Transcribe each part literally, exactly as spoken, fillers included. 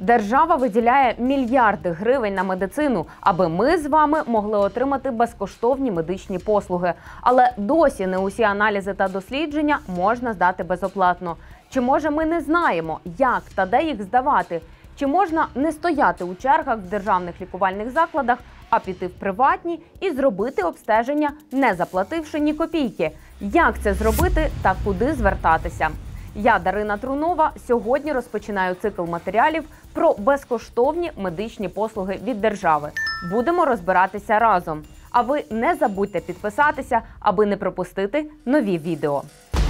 Держава виділяє мільярди гривень на медицину, аби ми з вами могли отримати безкоштовні медичні послуги. Але досі не усі аналізи та дослідження можна здати безоплатно. Чи може ми не знаємо, як та де їх здавати? Чи можна не стояти у чергах в державних лікувальних закладах, а піти в приватні і зробити обстеження, не заплативши ні копійки? Як це зробити та куди звертатися? Я, Дарина Трунова, сьогодні розпочинаю цикл матеріалів про безкоштовні медичні послуги від держави. Будемо розбиратися разом. А ви не забудьте підписатися, аби не пропустити нові відео.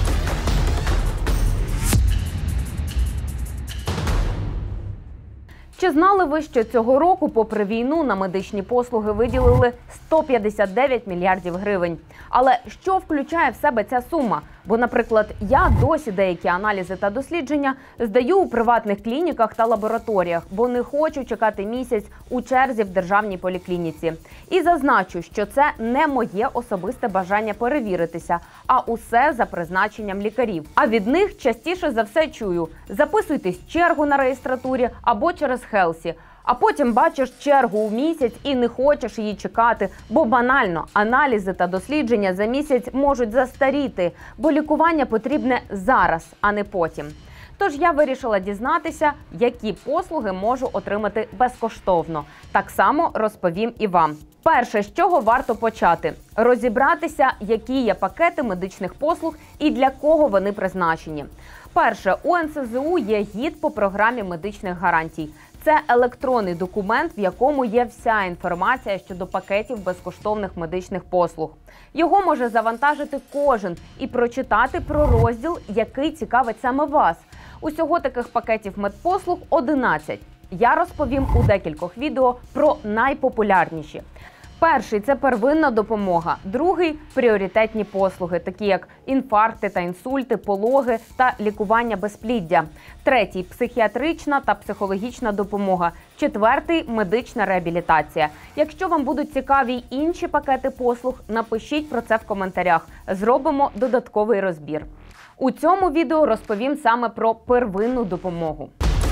Чи знали ви, що цього року, попри війну, на медичні послуги виділили сто п'ятдесят дев'ять мільярдів гривень? Але що включає в себе ця сума? Бо, наприклад, я досі деякі аналізи та дослідження здаю у приватних клініках та лабораторіях, бо не хочу чекати місяць у черзі в державній поліклініці. І зазначу, що це не моє особисте бажання перевіритися, а усе за призначенням лікарів. А від них частіше за все чую: записуйтесь в чергу на реєстратурі або через Хелсі. А потім бачиш чергу у місяць і не хочеш її чекати, бо банально аналізи та дослідження за місяць можуть застаріти, бо лікування потрібне зараз, а не потім. Тож я вирішила дізнатися, які послуги можу отримати безкоштовно. Так само розповім і вам. Перше, з чого варто почати – розібратися, які є пакети медичних послуг і для кого вони призначені. Перше, у ен ес зе у є гід по програмі медичних гарантій. Це електронний документ, в якому є вся інформація щодо пакетів безкоштовних медичних послуг. Його може завантажити кожен і прочитати про розділ, який цікавить саме вас. Усього таких пакетів медпослуг одинадцять. Я розповім у декількох відео про найпопулярніші. Перший – це первинна допомога. Другий – пріоритетні послуги, такі як інфаркти та інсульти, пологи та лікування безпліддя. Третій – психіатрична та психологічна допомога. Четвертий – медична реабілітація. Якщо вам будуть цікаві й інші пакети послуг, напишіть про це в коментарях. Зробимо додатковий розбір. У цьому відео розповім саме про первинну допомогу.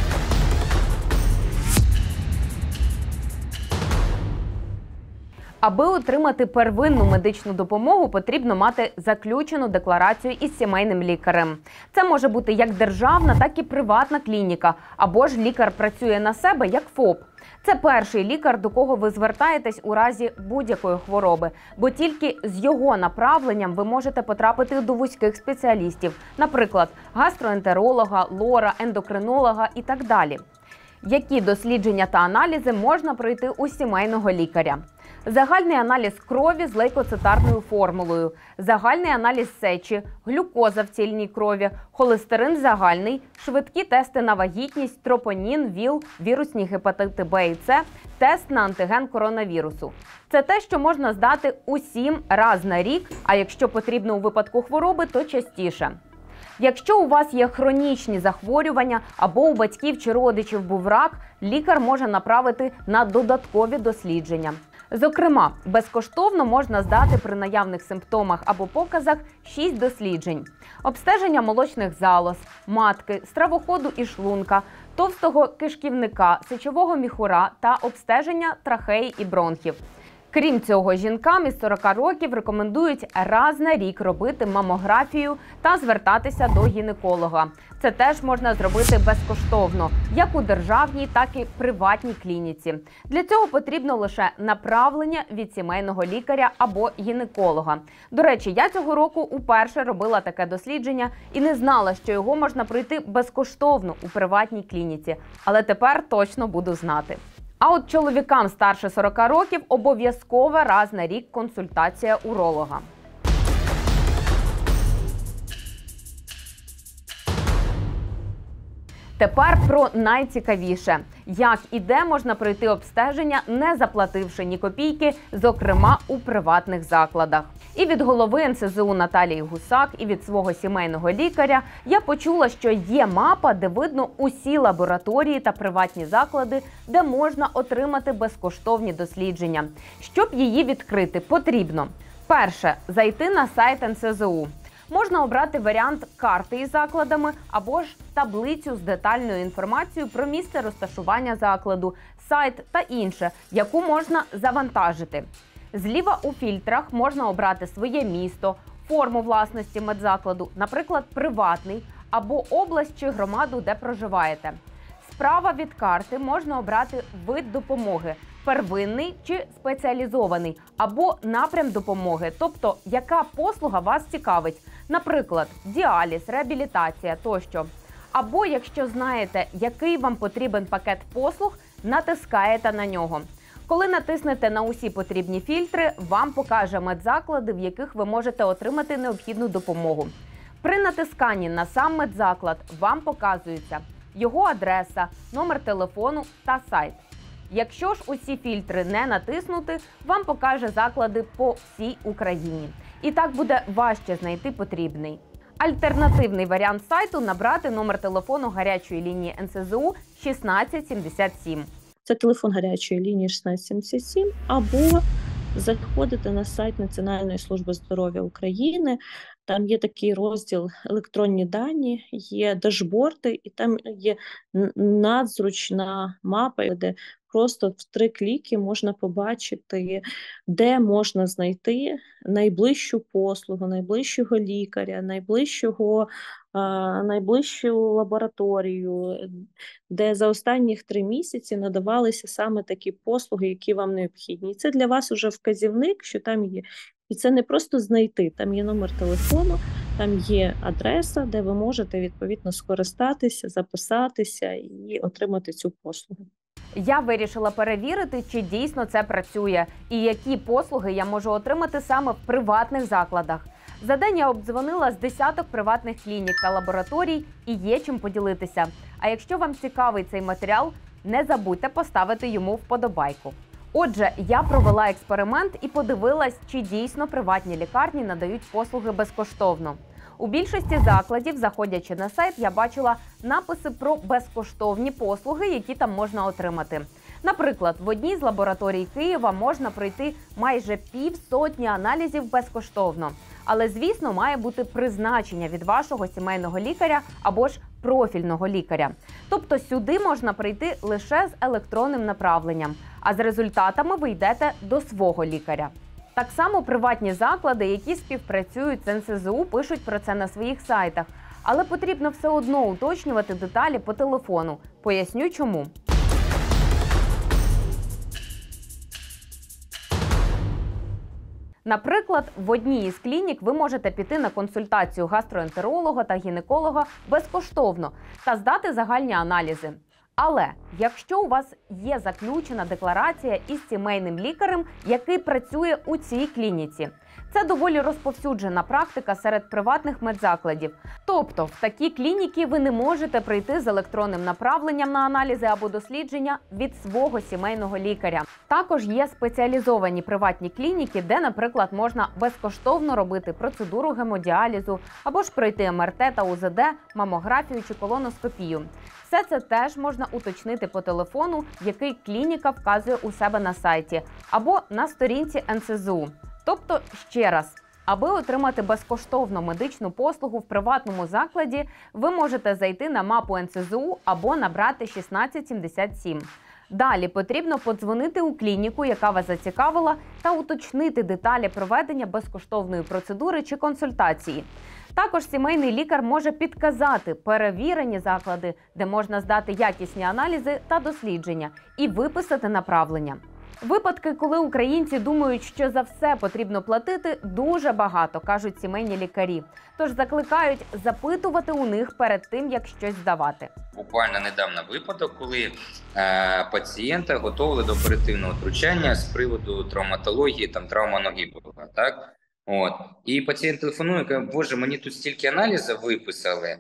Аби отримати первинну медичну допомогу, потрібно мати заключену декларацію із сімейним лікарем. Це може бути як державна, так і приватна клініка, або ж лікар працює на себе як ФОП. Це перший лікар, до кого ви звертаєтесь у разі будь-якої хвороби, бо тільки з його направленням ви можете потрапити до вузьких спеціалістів, наприклад, гастроентеролога, лора, ендокринолога і так далі. Які дослідження та аналізи можна пройти у сімейного лікаря? Загальний аналіз крові з лейкоцитарною формулою, загальний аналіз сечі, глюкоза в цільній крові, холестерин загальний, швидкі тести на вагітність, тропонін, ВІЛ, вірусні гепатити Б і С, тест на антиген коронавірусу. Це те, що можна здати усім раз на рік, а якщо потрібно у випадку хвороби, то частіше. Якщо у вас є хронічні захворювання або у батьків чи родичів був рак, лікар може направити на додаткові дослідження. Зокрема, безкоштовно можна здати при наявних симптомах або показах шість досліджень. Обстеження молочних залоз, матки, стравоходу і шлунка, товстого кишківника, сечового міхура та обстеження трахеї і бронхів. Крім цього, жінкам із сорока років рекомендують раз на рік робити мамографію та звертатися до гінеколога. Це теж можна зробити безкоштовно, як у державній, так і приватній клініці. Для цього потрібно лише направлення від сімейного лікаря або гінеколога. До речі, я цього року уперше робила таке дослідження і не знала, що його можна пройти безкоштовно у приватній клініці. Але тепер точно буду знати. А от чоловікам старше сорока років обов'язкова раз на рік консультація уролога. Тепер про найцікавіше. Як і де можна пройти обстеження, не заплативши ні копійки, зокрема у приватних закладах. І від голови ен ес зе у Наталії Гусак, і від свого сімейного лікаря я почула, що є мапа, де видно усі лабораторії та приватні заклади, де можна отримати безкоштовні дослідження. Щоб її відкрити, потрібно: перше – зайти на сайт ен ес зе у. Можна обрати варіант карти із закладами або ж таблицю з детальною інформацією про місце розташування закладу, сайт та інше, яку можна завантажити. Зліва у фільтрах можна обрати своє місто, форму власності медзакладу, наприклад, приватний, або область чи громаду, де проживаєте. Справа від карти можна обрати вид допомоги – первинний чи спеціалізований, або напрям допомоги, тобто яка послуга вас цікавить, наприклад, діаліз, реабілітація тощо. Або, якщо знаєте, який вам потрібен пакет послуг, натискаєте на нього. Коли натиснете на усі потрібні фільтри, вам покаже медзаклади, в яких ви можете отримати необхідну допомогу. При натисканні на сам медзаклад вам показується його адреса, номер телефону та сайт. Якщо ж усі фільтри не натиснути, вам покаже заклади по всій Україні. І так буде важче знайти потрібний. Альтернативний варіант сайту – набрати номер телефону гарячої лінії ен ес зе у шістнадцять сімдесят сім. Це телефон гарячої лінії шістнадцять сімдесят сім, або заходите на сайт Національної служби здоров'я України. Там є такий розділ «Електронні дані», є дашборди, і там є надзручна мапа, де просто в три кліки можна побачити, де можна знайти найближчу послугу, найближчого лікаря, найближчого, а, найближчу лабораторію, де за останніх три місяці надавалися саме такі послуги, які вам необхідні. І це для вас уже вказівник, що там є. І це не просто знайти, там є номер телефону, там є адреса, де ви можете відповідно скористатися, записатися і отримати цю послугу. Я вирішила перевірити, чи дійсно це працює і які послуги я можу отримати саме в приватних закладах. За день я обдзвонила з десяток приватних клінік та лабораторій і є чим поділитися. А якщо вам цікавий цей матеріал, не забудьте поставити йому вподобайку. Отже, я провела експеримент і подивилась, чи дійсно приватні лікарні надають послуги безкоштовно. У більшості закладів, заходячи на сайт, я бачила написи про безкоштовні послуги, які там можна отримати. Наприклад, в одній з лабораторій Києва можна пройти майже півсотні аналізів безкоштовно. Але, звісно, має бути призначення від вашого сімейного лікаря або ж профільного лікаря. Тобто сюди можна прийти лише з електронним направленням, а з результатами ви йдете до свого лікаря. Так само приватні заклади, які співпрацюють з ен ес зе у, пишуть про це на своїх сайтах. Але потрібно все одно уточнювати деталі по телефону. Поясню чому. Наприклад, в одній із клінік ви можете піти на консультацію гастроентеролога та гінеколога безкоштовно та здати загальні аналізи. Але якщо у вас є заключена декларація із сімейним лікарем, який працює у цій клініці, це доволі розповсюджена практика серед приватних медзакладів. Тобто в такі клініки ви не можете прийти з електронним направленням на аналізи або дослідження від свого сімейного лікаря. Також є спеціалізовані приватні клініки, де, наприклад, можна безкоштовно робити процедуру гемодіалізу або ж пройти ем ер те та у зет де, мамографію чи колоноскопію. Все це теж можна уточнити по телефону, який клініка вказує у себе на сайті, або на сторінці ен ес зе у. Тобто, ще раз, аби отримати безкоштовну медичну послугу в приватному закладі, ви можете зайти на мапу ен ес зе у або набрати шістнадцять сімдесят сім. Далі потрібно подзвонити у клініку, яка вас зацікавила, та уточнити деталі проведення безкоштовної процедури чи консультації. Також сімейний лікар може підказати перевірені заклади, де можна здати якісні аналізи та дослідження, і виписати направлення. Випадки, коли українці думають, що за все потрібно платити, дуже багато, кажуть сімейні лікарі. Тож закликають запитувати у них перед тим, як щось здавати. Буквально недавно випадок, коли е, пацієнта готували до оперативного втручання з приводу травматології, там травма ноги була, так? От. І пацієнт телефонує, каже: боже, мені тут стільки аналізів виписали,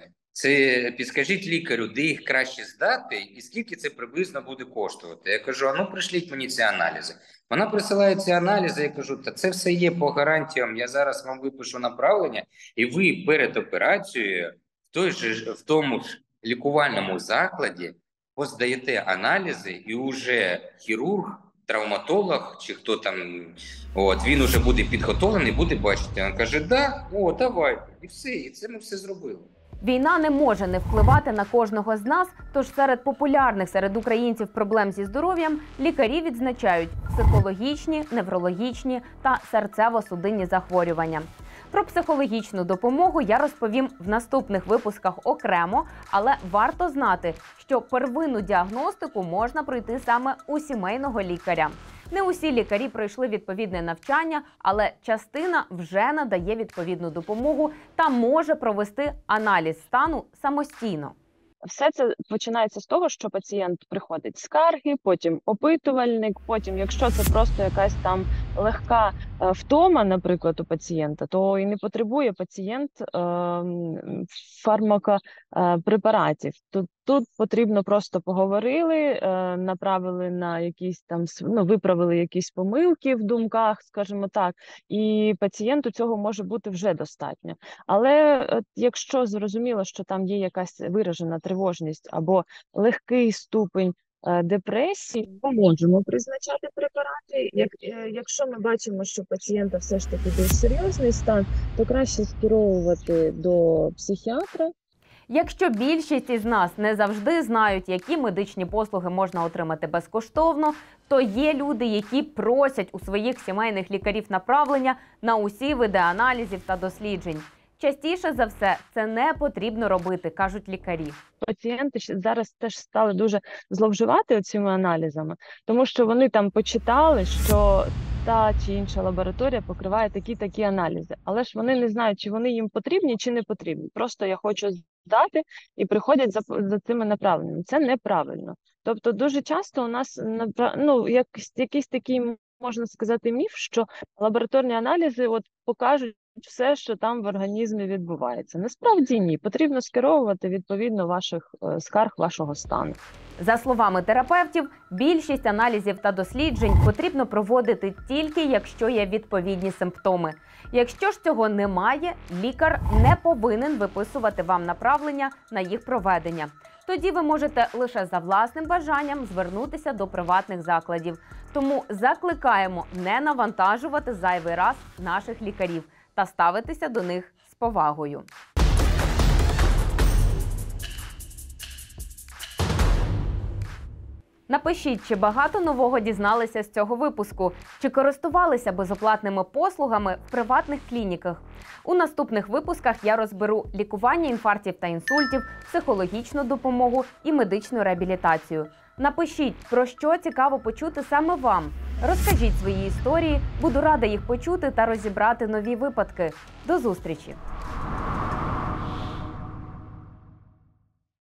це підскажіть лікарю, де їх краще здати і скільки це приблизно буде коштувати. Я кажу: а ну пришліть мені ці аналізи. Вона присилає ці аналізи, я кажу: та це все є по гарантіям, я зараз вам випишу направлення, і ви перед операцією в, той же, в тому ж лікувальному закладі поздаєте аналізи, і уже хірург травматолог чи хто там, от, він уже буде підготовлений, буде бачити. Він каже, да, о, давайте, і все, і це ми все зробили. Війна не може не впливати на кожного з нас, тож серед популярних серед українців проблем зі здоров'ям лікарі відзначають психологічні, неврологічні та серцево-судинні захворювання. Про психологічну допомогу я розповім в наступних випусках окремо, але варто знати, що первинну діагностику можна пройти саме у сімейного лікаря. Не усі лікарі пройшли відповідне навчання, але частина вже надає відповідну допомогу та може провести аналіз стану самостійно. Все це починається з того, що пацієнт приходить з скарги, потім опитувальник, потім, якщо це просто якась там легка е, втома, наприклад, у пацієнта, то і не потребує пацієнт е, фармакопрепаратів. Тут, тут потрібно просто поговорили, е, направили на якісь там, ну, виправили якісь помилки в думках, скажімо так, і пацієнту цього може бути вже достатньо. Але е, якщо зрозуміло, що там є якась виражена тривожність або легкий ступень е, депресії, ми можемо призначати препарати. Як, е, якщо ми бачимо, що у пацієнта все ж таки більш серйозний стан, то краще скеровувати до психіатра. Якщо більшість із нас не завжди знають, які медичні послуги можна отримати безкоштовно, то є люди, які просять у своїх сімейних лікарів направлення на усі види аналізів та досліджень. Частіше за все, це не потрібно робити, кажуть лікарі. Пацієнти зараз теж стали дуже зловживати цими аналізами, тому що вони там почитали, що та чи інша лабораторія покриває такі-такі аналізи. Але ж вони не знають, чи вони їм потрібні, чи не потрібні. Просто я хочу здати і приходять за, за цими направленнями. Це неправильно. Тобто дуже часто у нас ну, якийсь, якийсь такий, можна сказати, міф, що лабораторні аналізи от покажуть все, що там в організмі відбувається. Насправді ні. Потрібно скеровувати відповідно ваших е, скарг, вашого стану. За словами терапевтів, більшість аналізів та досліджень потрібно проводити тільки, якщо є відповідні симптоми. Якщо ж цього немає, лікар не повинен виписувати вам направлення на їх проведення. Тоді ви можете лише за власним бажанням звернутися до приватних закладів. Тому закликаємо не навантажувати зайвий раз наших лікарів та ставитися до них з повагою. Напишіть, чи багато нового дізналися з цього випуску, чи користувалися безоплатними послугами в приватних клініках. У наступних випусках я розберу лікування інфарктів та інсультів, психологічну допомогу і медичну реабілітацію. Напишіть, про що цікаво почути саме вам. Розкажіть свої історії, буду рада їх почути та розібрати нові випадки. До зустрічі!